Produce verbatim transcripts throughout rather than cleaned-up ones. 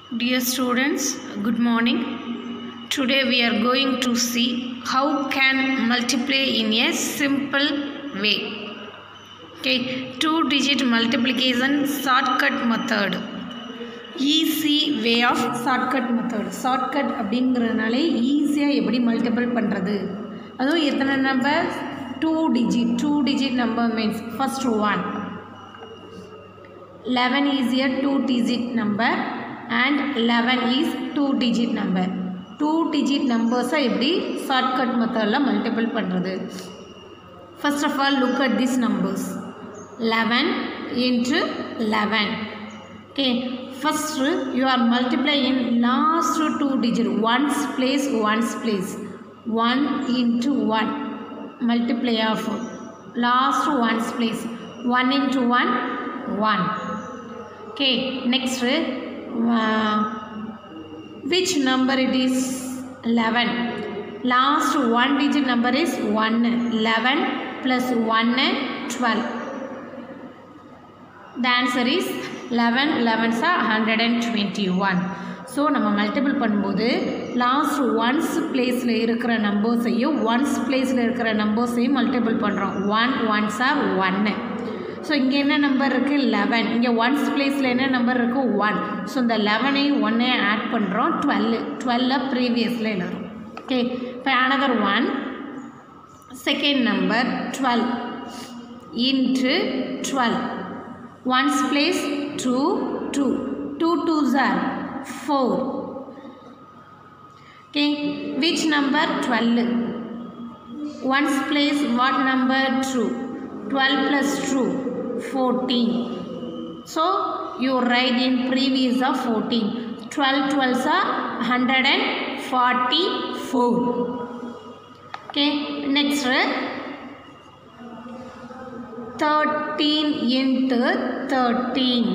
Dear students, good morning. Today we are going to see how can multiply in a simple way. Okay, two digit multiplication shortcut method. Easy way of shortcut method. Shortcut அப்படிங்கிறதுனாலே ஈஸியாக எப்படி multiple பண்ணுறது, அதுவும் எத்தனை number, two digit. Two digit number means first one. eleven is a two digit number and eleven is two digit number. two digit numbers எப்படி shortcut methodல multiple பண்றது. First of all, look at these numbers. eleven into eleven. Okay, first you are multiplying last two digit, ones place, ones place. one into one, multiply of last ones place. one into one, one. Okay, next uh, which number it is? eleven. Last one digit number is one. eleven plus one, twelve. The answer is eleven. elevens are one hundred twenty-one. So நம்ம multiple பண்ணும்போது last ones பிளேஸில் இருக்கிற நம்பர்ஸையும் ones பிளேஸில் இருக்கிற நம்பர்ஸையும் multiple பண்ணுறோம். One ones are ஒன்று. ஸோ இங்கே என்ன நம்பர் இருக்குது? லெவன். இங்கே ஒன்ஸ் பிளேஸில் என்ன நம்பர் இருக்குது? ஒன். ஸோ இந்த லெவனையும் ஒன்னையும் ஆட் பண்ணுறோம். டுவெல். டுவெல்ல ப்ரீவியஸில் எழுதுறோம். ஓகே, இப்போ another one. Second number twelve into twelve. Ones place two, two. Two twos are four. Okay, which number? Twelve. Ones place what number? Two. twelve plus two, fourteen. So you write in previous of fourteen. twelve twelves are one hundred forty-four. Okay, next thirteen into thirteen.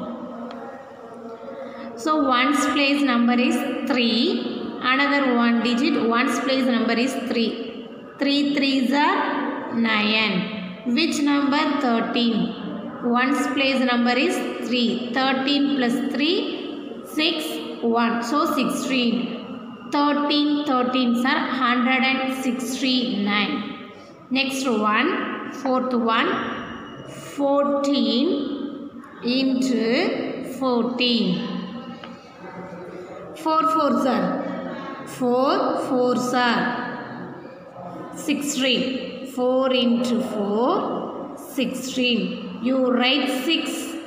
So ones place number is three. Another one digit ones place number is three. three threes are nine. Which number? thirteen. Ones place number is three. thirteen plus three, six, one. So sixteen. thirteen thirteens are one hundred sixty-nine. Next one, fourth one. fourteen into fourteen. four fours are four fours are sixteen. four into four, sixteen. You write six.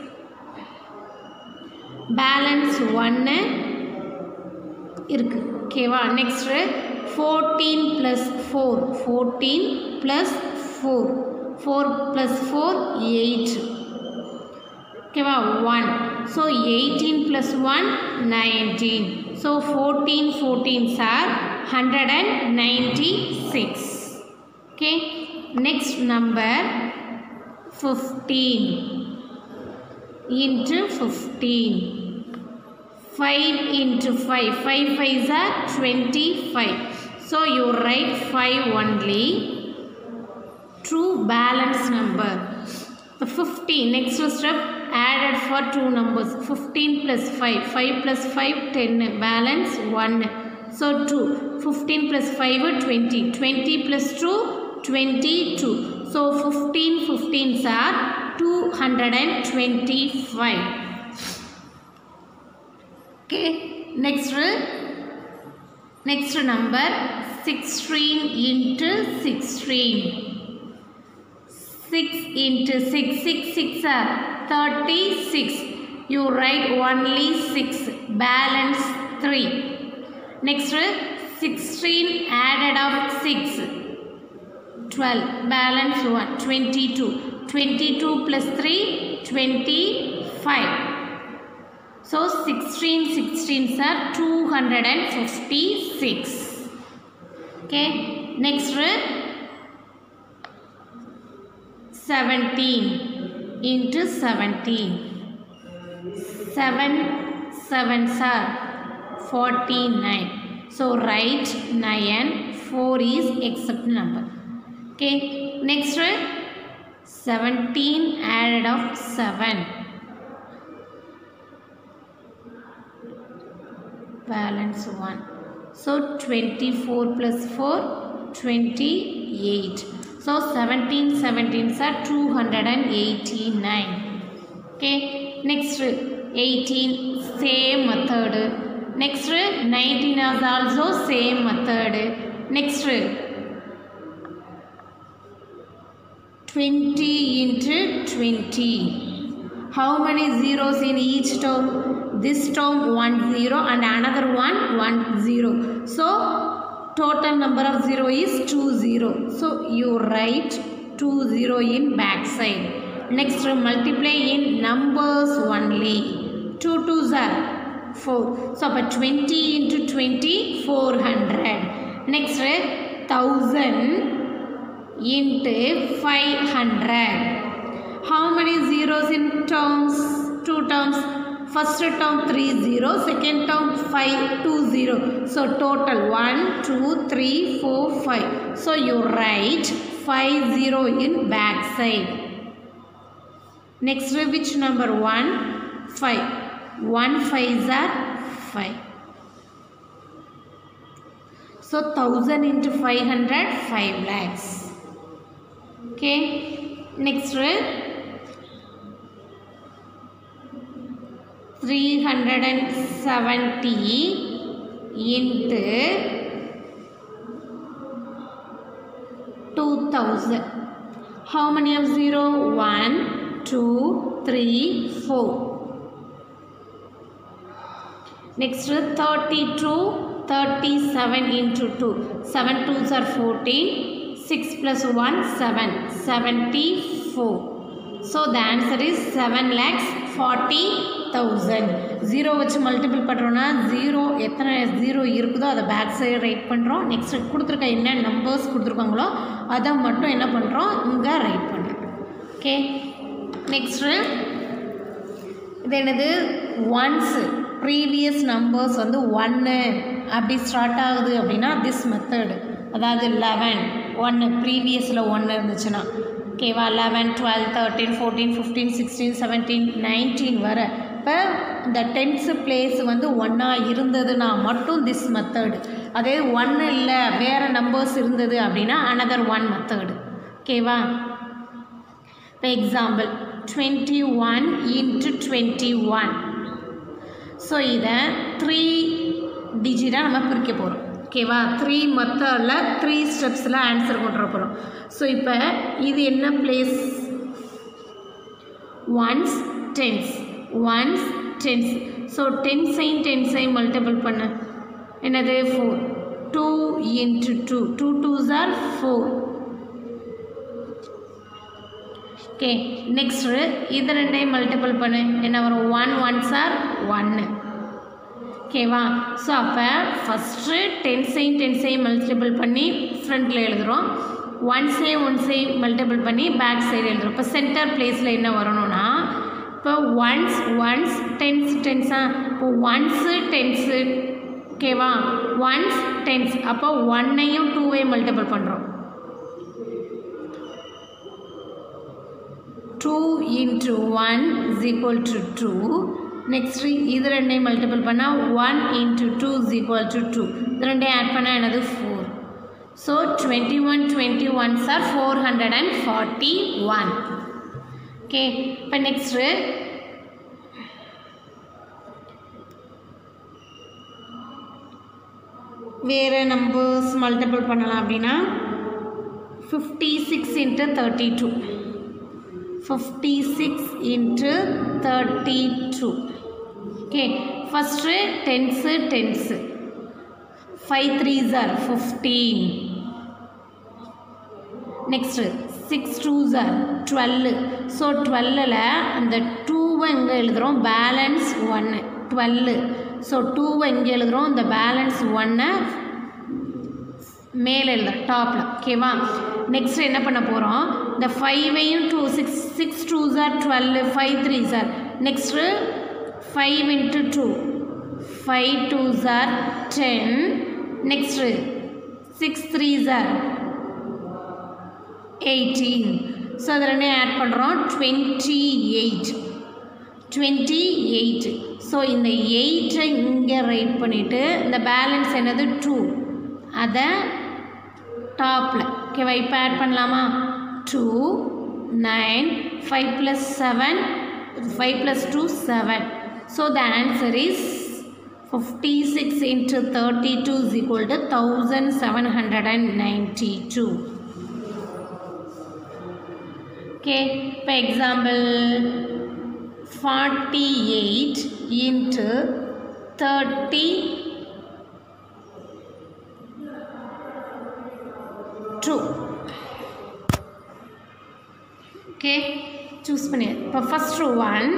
Balance one irukku. Okay va. Next fourteen plus four. fourteen plus four. four plus four, eight. Okay va. one. So eighteen plus one, nineteen. So fourteen fourteens are one hundred ninety-six. Okay, next number fifteen into fifteen. five into five. five fives are twenty-five. So you write five only. True balance number. The fifteen. Next step, added for two numbers. fifteen plus five. five plus five, ten. Balance one. So two. fifteen plus five, twenty. twenty plus two, twenty-two. So fifteen fifteens are two hundred twenty-five. Okay, next next number sixteen into sixteen. six into six. six six are thirty-six. You write only six. Balance three. Next sixteen added of six, twelve. Balance one, twenty-two. twenty-two plus three, twenty-five. So sixteen sixteens are two hundred fifty-six. Okay, next seventeen into seventeen. seven sevens are forty-nine. So write nine. four is except number. Okay, next seventeen added of seven. balance one. So twenty-four plus four, twenty-eight. So seventeen seventeens are two hundred eighty-nine. Okay, next eighteen, same method. Next nineteen is also same method. Next twenty into twenty. How many zeros in each term? This term one zero and another one one zero. So total number of zero is two zero. So you write two zero in back side. Next multiply in numbers only. two twos are four. So twenty into twenty, four hundred. Next one thousand into five hundred. How many zeros in terms? Two terms. First term three zero, second term five two zero. So total one, two, three, four, five. So you write five zero in back side. Next which number? one, five. one fives are five. So thousand into five hundred, five lakhs. Okay. Next three hundred seventy into two thousand. How many of zero? one, two, three, four. Next thirty-two, thirty-seven into two. seven twos are fourteen. six plus one, seven. seventy-four. So the answer is seven lakhs forty thousand. zero வச்சு multiple பண்ணுறோன்னா zero எத்தனை zero இருக்குதோ அதை back side write பண்ணுறோம். Next கொடுத்துருக்க என்ன numbers கொடுத்துருக்காங்களோ அதை மட்டும் என்ன பண்ணுறோம் இங்கே ரைட் பண்ணுறோம். ஓகே, நெக்ஸ்ட்டு இது என்னது? ஒன்ஸு ப்ரீவியஸ் நம்பர்ஸ் வந்து ஒன்று அப்படி ஸ்டார்ட் ஆகுது அப்படின்னா திஸ் மெத்தடு, அதாவது லெவன் ஒன்று ப்ரீவியஸில் ஒன்று இருந்துச்சுன்னா ஓகேவா, eleven twelve thirteen fourteen fifteen sixteen seventeen nineteen வர இப்போ இந்த டென்த்து பிளேஸ் வந்து ஒன்றா இருந்ததுன்னா மட்டும் திஸ் மெத்தடு. அதே ஒன்று இல்லை வேறு நம்பர்ஸ் இருந்தது அப்படின்னா அனதர் ஒன் மெத்தடு. ஓகேவா, இப்போ example twenty one into twenty one. So இதை த்ரீ டிஜிட்டாக நம்ம பிரிக்க போகிறோம். ஓகேவா, த்ரீ மெத்தடில் த்ரீ ஸ்டெப்ஸில் ஆன்சர் கொண்டு வர போகிறோம். ஸோ இப்போ இது என்ன place? Ones tens, ones tens. So டென்ஸையும் டென்ஸையும் மல்டிபிள் பண்ண என்னது? Four. Two into two, two twos are four. Okay, next இது ரெண்டையும் மல்டிபிள் பண்ணு என்ன வரும்? ஒன் ஒன்ஸ் ஆர் ஒன்று. ஓகேவா, ஸோ அப்போ ஃபஸ்ட்டு டென்ஸையும் டென்ஸையும் மல்டிபிள் பண்ணி ஃப்ரண்ட்டில் எழுதுகிறோம். ஒன்ஸையும் ஒன்ஸையும் மல்டிபிள் பண்ணி பேக் சைடு எழுதுகிறோம். இப்போ சென்டர் பிளேஸில் என்ன வரணும்னா இப்போ ஒன்ஸ் ஒன்ஸ் டென்ஸ் டென்ஸா, இப்போ ஒன்ஸு டென்ஸு. ஓகேவா, ஒன்ஸ் டென்ஸ். அப்போ ஒன்னையும் டூவையும் மல்டிபிள் பண்ணுறோம். Two into one is equal to two. Next இது ரெண்டையும் மல்டிபிள் பண்ணால் one into two is equal to two. இது ரெண்டையும் ஆட் பண்ணால் என்னது? Four. So twenty one twenty ones are four hundred and forty one. Okay, இப்போ next வேறு numbers multiple பண்ணலாம் அப்படின்னா fifty six into thirty two. Fifty six into thirty two. Okay, first tens tens. Five threes are fifteen. Next six twos are twelve. So டுவெல்லில் அந்த டூவை இங்கே எழுதுகிறோம், balance ஒன்று. டுவெல்லு. ஸோ டூவை இங்கே எழுதுகிறோம், இந்த பேலன்ஸ் ஒன்னை மேலே எழுதுறோம் டாப்பில். ஓகேவா, நெக்ஸ்ட் என்ன பண்ண போகிறோம்? இந்த ஃபைவையும் two six six twos are twelve, five threes are. Next five into two, five twos are ten. Next six threes are eighteen. So அதை ரெண்டையும் ஆட் பண்ணுறோம், டுவெண்ட்டி எயிட். twenty-eight. ஸோ இந்த எயிட்டை இங்கே ரைட் பண்ணிவிட்டு இந்த பேலன்ஸ் என்னது டூ அதை டாப்பில் ஓகேவா இப்போ ஆட் பண்ணலாமா two nine five plus seven five plus two seven. So the answer is fifty-six into thirty-two is equal to one thousand seven hundred ninety-two. Okay, for example, forty-eight into thirty-two. Okay, choose பண்ணு. இப்போ first one,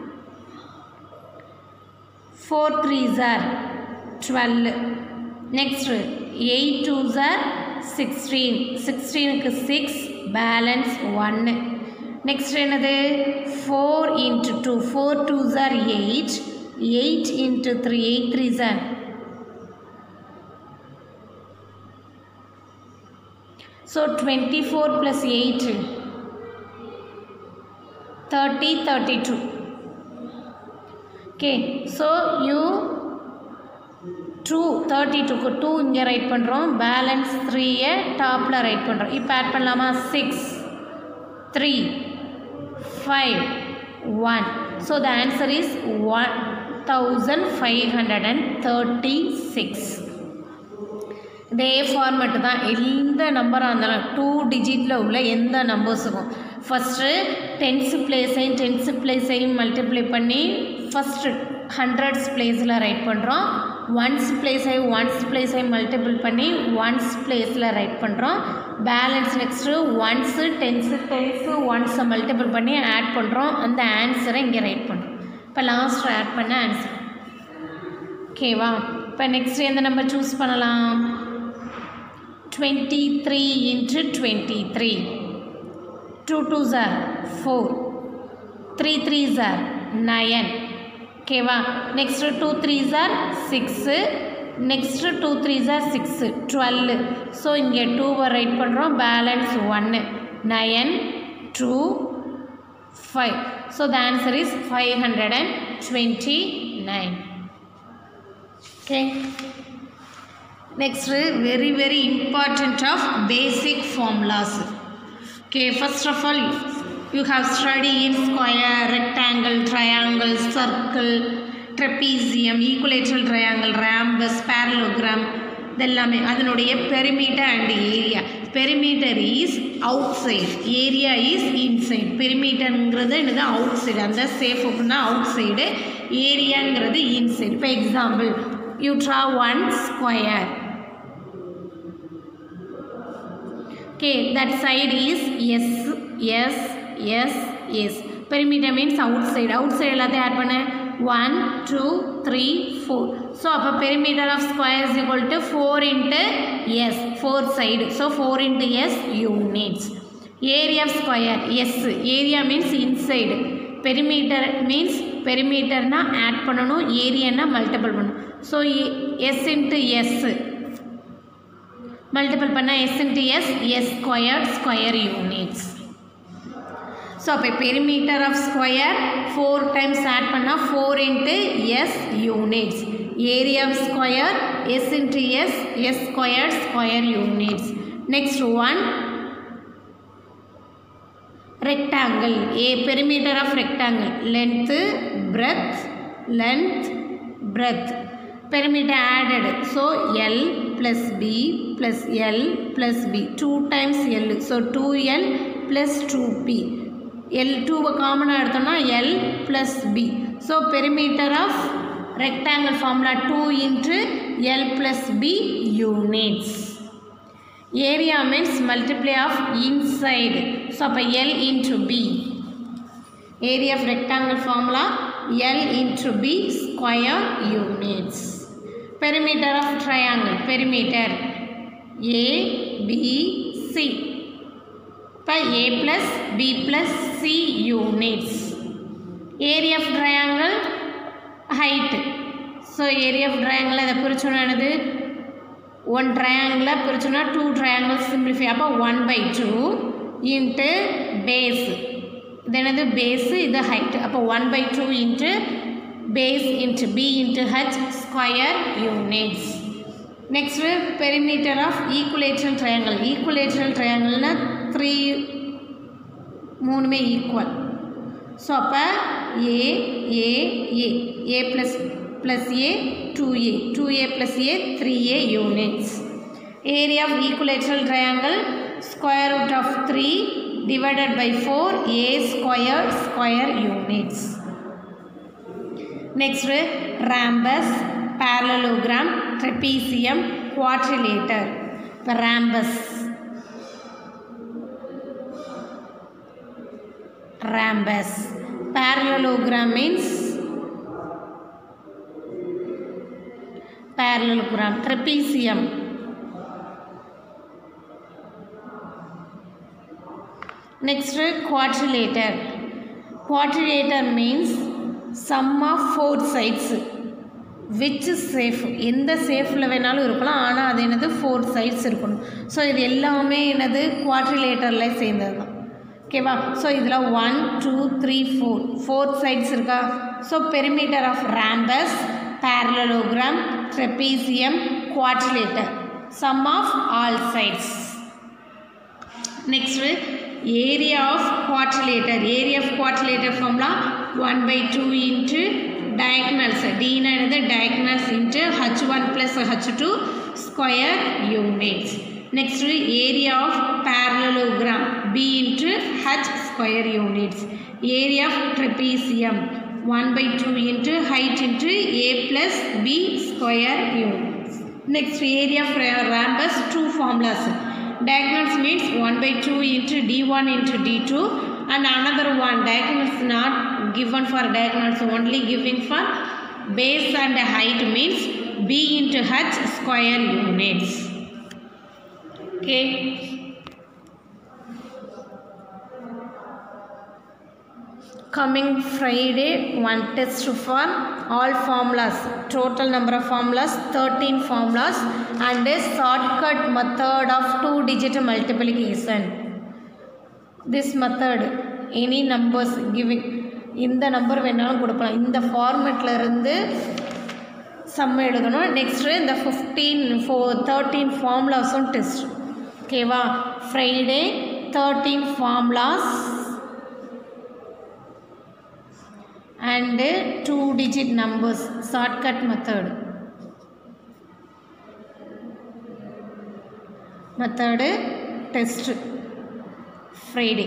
four threes are twelve. Next, eight twos are sixteen. sixteen க்கு six, balance one. Next என்னது four into two. four twos are eight. eight into three. eight threes are so twenty-four plus eight. thirty, thirty-two. Okay, so you two thirty-two க்கு two இங்கே right பண்ணுறோம் balance த்ரீயை டாப்பில் right பண்ணுறோம் இப்போ add பண்ணலாமா six three five one. So the answer is one thousand five hundred and thirty six. இதே format தான் எந்த நம்பராக இருந்தாலும் டூ டிஜிட்டில் உள்ள எந்த நம்பர்ஸுக்கும் ஃபஸ்ட்டு டென்ஸு பிளேஸையும் டென்ஸு பிளேஸையும் மல்டிப்ளை பண்ணி ஃபஸ்ட்டு ஹண்ட்ரட்ஸ் பிளேஸில் ரைட் பண்ணுறோம். ஒன்ஸ் பிளேஸை ஒன்ஸ் பிளேஸை மல்டிபிள் பண்ணி ஒன்ஸ் பிளேஸில் ரைட் பண்ணுறோம். Balance next ones tens tens ஒன்ஸை மல்டிபிள் பண்ணி ஆட் பண்ணுறோம். அந்த ஆன்சரை இங்கே ரைட் பண்ணுறோம். இப்போ லாஸ்ட் ஆட் பண்ண ஆன்சர் ஓகேவா. இப்போ நெக்ஸ்ட் எந்த நம்பர் சூஸ் பண்ணலாம் twenty three into twenty three. two twos are four, three threes are nine. ஓகேவா next two threes are six next two threes are six twelve. So இங்கே டூவை write பண்ணுறோம் balance ஒன்று nine two five. So the answer is five hundred and twenty nine. Okay next very very important of basic formulas. Okay, first of all, you have studied in square, rectangle, triangle, circle, trapezium, equilateral triangle, rhombus, parallelogram. இதெல்லாமே அதனுடைய perimeter and area. Perimeter is outside, area is inside. Perimeterங்கிறது என்னது outside, அந்த safe open outside, areaங்கிறது inside. For example, you draw one square. Okay, that side is yes, yes, yes, yes. Perimeter means outside. Outside எல்லாத்தையும் add பண்ண one, two, three, four. So அப்போ perimeter of square is equal to four into yes, four side. So four into yes units. Area of square, yes. Area means inside. Perimeter means perimeter na add பண்ணணும், area na multiple பண்ணணும். So s into s. Multiple panna s into s, s squared square units. So அப்போ perimeter of square four times add panna four into s units. Area of square s into s, s squared square units. Next one, rectangle. A perimeter of rectangle, length, breadth, length, breadth. Perimeter added, so L plus B plus L plus B, two times L, so two L plus two P. L two common எடுத்தோம்னா L plus B. So perimeter of rectangle formula two into L plus B units. Area means multiply of inside, so அப்போ L into B. Area of rectangle formula L into B square units. Perimeter of triangle, perimeter A, B, C. இப்போ A plus B plus C units. Area of triangle, height. So area of triangle அதை பிரிச்சோன்னா என்னது one triangle பிரிச்சோன்னா two triangles simplify. அப்போ one by two into base. then the base is the height. அப்போ one by two into base into b into h square units. Next, perimeter of equilateral triangle. Equilateral triangle na three மூணுமே equal. So அப்போ a a a a plus plus a two a two a plus a three a units. Area of equilateral triangle square root of three divided by four a square square units. Next, rhombus, parallelogram, trapezium, quadrilateral. Rhombus, rhombus. Parallelogram means parallelogram. Trapezium, next quadrilateral. Quadrilateral means sum of four sides. Which safe? எந்த சேஃபில் வேணாலும் இருக்கலாம், ஆனால் அது என்னது four sides இருக்கணும். So இது எல்லாமே என்னது குவாட்ரிலேட்டரில் சேர்ந்தது தான். ஓகேவா? ஸோ இதில் one two three four four sides இருக்கா? So perimeter of rhombus, parallelogram, trapezium, quadrilateral. Sum of all sides. Next, area of quadrilateral. Area of quadrilateral formula one by two into diagonals. D is the diagonals into h one plus h two square units. Next, area of parallelogram. B into h square units. Area of trapezium. one by two into height into a plus b square units. Next, area of rhombus, two formulas. Diagonals means one by two into d one into d two, and another one diagonals not given for diagonals, only giving for base and height means b into h square units. Okay. Coming Friday, one test for all formulas. Total number of formulas thirteen formulas and a shortcut method of two digit multiplication. This method, any numbers giving இந்த number வேணாலும் கொடுக்கலாம். இந்த ஃபார்மேட்டில் இருந்து some எழுதணும். Next இந்த fifteen for thirteen ஃபார்முலாஸும் test. ஓகேவா? Friday thirteen formulas and two digit numbers, shortcut method. Method test Friday.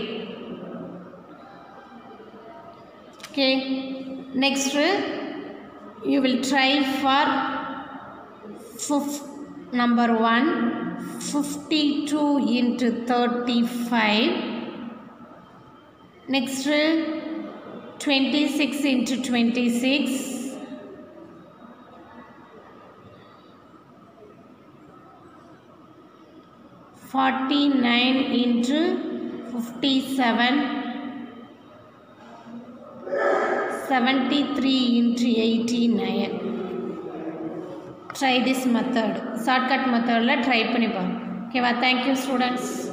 Okay. Next, you will try for number one, fifty-two into thirty-five. Next, twenty-six into twenty-six. forty-nine into fifty-seven. seventy-three into eighty-nine. Try this method. Shortcut method la try panni paaru. Okay va? Thank you students.